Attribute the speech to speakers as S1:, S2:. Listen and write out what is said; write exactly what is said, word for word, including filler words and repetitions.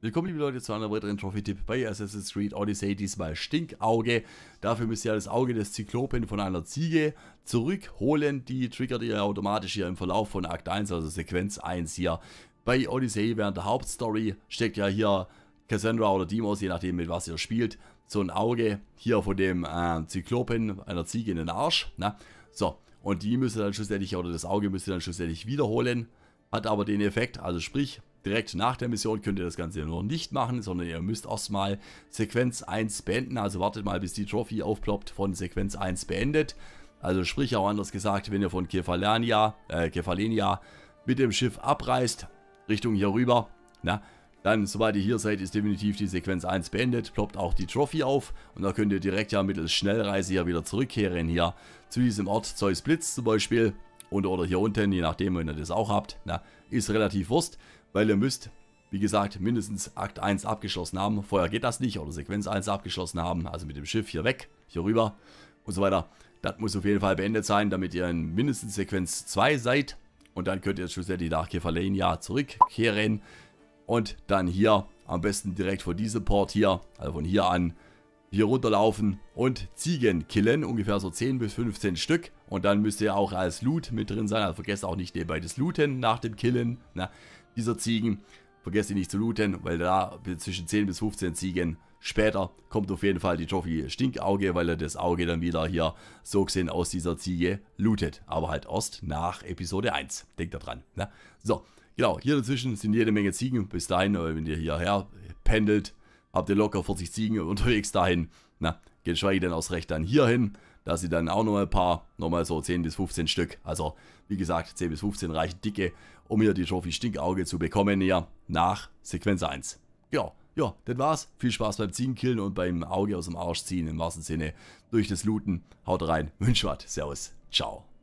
S1: Willkommen liebe Leute zu einer weiteren Trophy-Tipp bei Assassin's Creed Odyssey, diesmal Stinkauge. Dafür müsst ihr das Auge des Zyklopen von einer Ziege zurückholen. Die triggert ihr automatisch hier im Verlauf von Akt eins, also Sequenz eins hier. Bei Odyssey während der Hauptstory steckt ja hier Cassandra oder Deimos, je nachdem mit was ihr spielt, so ein Auge hier von dem äh, Zyklopen, einer Ziege in den Arsch. Na? So, und die müsst ihr dann schlussendlich, oder das Auge müsst ihr dann schlussendlich wiederholen. Hat aber den Effekt, also sprich, direkt nach der Mission könnt ihr das Ganze noch nicht machen, sondern ihr müsst erstmal Sequenz eins beenden. Also wartet mal, bis die Trophy aufploppt von Sequenz eins beendet. Also sprich auch anders gesagt, wenn ihr von Kefalonia, äh, Kefalonia mit dem Schiff abreist, Richtung hier rüber, na, dann, sobald ihr hier seid, ist definitiv die Sequenz eins beendet, ploppt auch die Trophy auf und da könnt ihr direkt ja mittels Schnellreise hier wieder zurückkehren, hier zu diesem Ort Zeus Blitz zum Beispiel. Und oder hier unten, je nachdem, wenn ihr das auch habt, na, ist relativ Wurst, weil ihr müsst, wie gesagt, mindestens Akt eins abgeschlossen haben. Vorher geht das nicht, oder Sequenz eins abgeschlossen haben, also mit dem Schiff hier weg, hier rüber und so weiter. Das muss auf jeden Fall beendet sein, damit ihr in mindestens Sequenz zwei seid. Und dann könnt ihr schlussendlich nach Kefalonia zurückkehren und dann hier am besten direkt von diesem Port hier, also von hier an, hier runterlaufen und Ziegen killen, ungefähr so zehn bis fünfzehn Stück. Und dann müsst ihr auch als Loot mit drin sein, also vergesst auch nicht nebenbei das Looten nach dem Killen, na, dieser Ziegen. Vergesst ihr nicht zu looten, weil da zwischen zehn bis fünfzehn Ziegen später kommt auf jeden Fall die Trophy Stinkauge, weil er das Auge dann wieder hier so gesehen aus dieser Ziege lootet. Aber halt erst nach Episode eins, denkt da dran. Na? So, genau, hier dazwischen sind jede Menge Ziegen. Bis dahin, wenn ihr hierher pendelt, habt ihr locker vierzig Ziegen unterwegs dahin. Na, geschweige denn aus Recht dann hier hin. Da sind dann auch nochmal ein paar, nochmal so zehn bis fünfzehn Stück. Also, wie gesagt, zehn bis fünfzehn reichen dicke, um hier die Trophy Stinkauge zu bekommen, hier nach Sequenz eins. Ja, ja, das war's. Viel Spaß beim Ziegenkillen und beim Auge aus dem Arsch ziehen, im wahrsten Sinne, durch das Looten. Haut rein, wünsch was, servus, ciao.